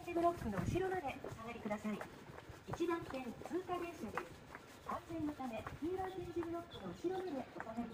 字ブロックの後ろまでお下がりください。1番線通過電車です。安全のため黄色い点字ブロックの後ろまでお下がり